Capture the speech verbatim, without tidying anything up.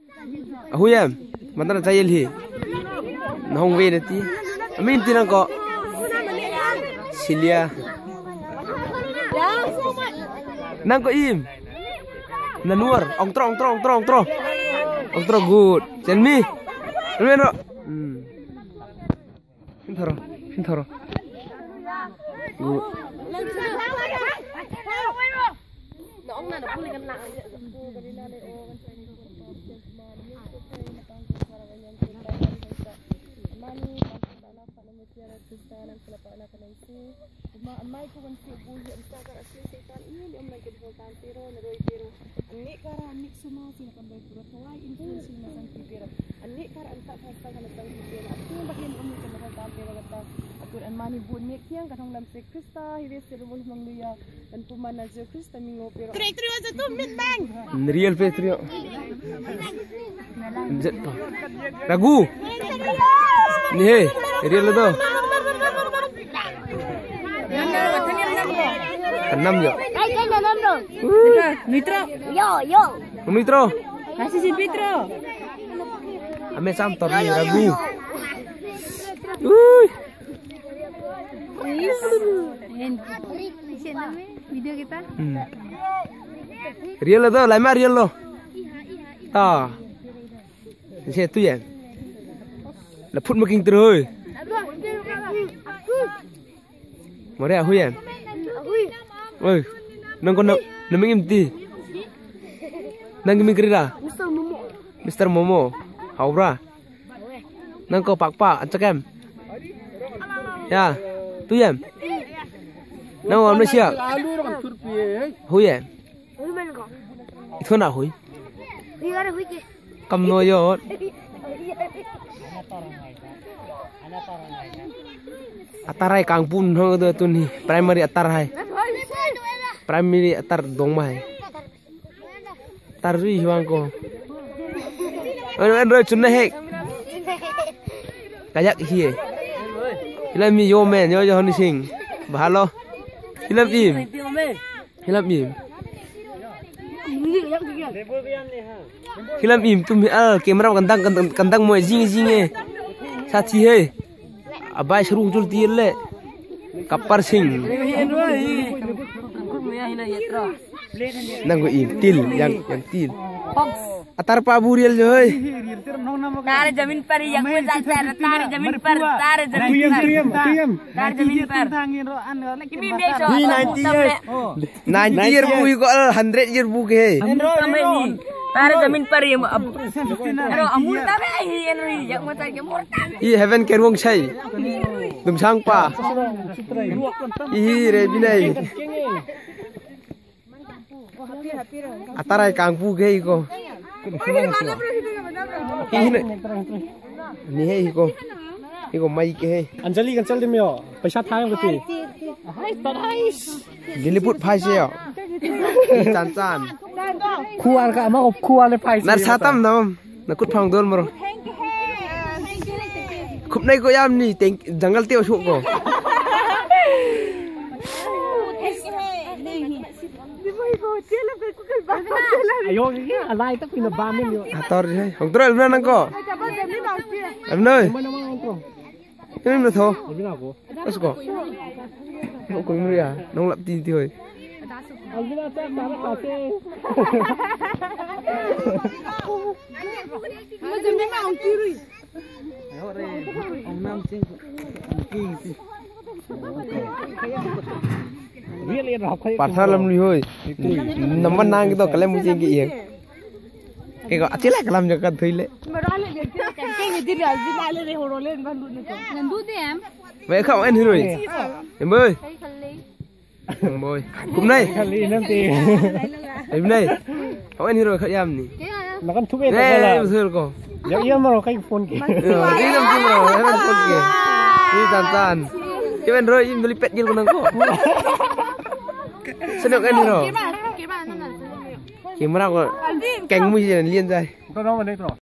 Ahu ya, mantan saya li. Nong we nanti. Amin tiang kok. Silia. Nang ko im. Nanuar, ong tro, ong tro, ong tro, ong tro. Ong tro good. Selmi. Selmi ro. Hmm. Hintaro, hintaro. Good. Real Petrio. Ragu. Nih, real itu. Enam yo. Mitro. Yo, yo. Mitro. Kasih si Mitro. Ame samtor ni ragu. Uy. Video kita. Hmm. Real itu, lama real lo. Ah. Ini tu ya. Leput makin terus. Mari aku ya. Oi, nang kono naming imti. Nang kimi kerja. Mister Momo. Mister Momo. Haura. Nang ko pak-pak acakem. Ya, tu ya. Nang orang Malaysia. Hui ya. Itu nak hui. Kam noyot. Atarai kangpun hong tu tu ni primary atarai. Primary atar dong mai. Tar rui hiwang ko. Anu anu cunna hek. Kayak hiye. Hilam mi yo men yo yo ni sing. Bahalo. Hilam im. Hilam im. Hilam im tu mi al kamera kandang kandang kandang mo jing jing e. Sathi he. Abai seru jul tiel le. Kapar sing. Nang go im til yang yang til. Atar pa burial jo hoy. तारे जमीन पर yang में जाता है तारे जमीन पर तारे जमीन पर तारे जमीन पर kimi beso ninety year bu ko one hundred year bu ke तारे जमीन पर ये ero amur tabe hi enri yang mata ke murta I heaven ker wong chai dum sang pa I re binai atarai kangpu ke ko ni he ko iko mai ke he Anjali cancel dim yo paisa thayam kati diliput phai se yo chan chan khuar ka ma op khuar le phai nar satam nam nakut phang dol maro khup nai ko yam ni teng jungle te su ko ayo ni alai tak pina bam ni yo ator he hong tro na nang ko am noi ini na tho bina ko as ko ko mi ya nong lap ti ti hoy albina ta sara ka se mo jembe ma ong tiru ayo re ong nam sing king si real ye rap khai pasal lam ni hoy number nang ki to kale mu jing ki ye ke ko achila kalam jaga thoile marale ke ke dir alji lale re horole bandu ne ko nandu de am ve khao en hiroi em ơi em ơi cũng đây khali nam ti em đây khao en hiroi khao yam ni na kan thube ta ne la em sel ko ya iya maro kai phone ki đi làm gì mà em phone kìa đi tàn tàn cái bên rồi im dali pet gil ko nang ko senok en hiro kamera ko keng mu liên dai to no ma nei to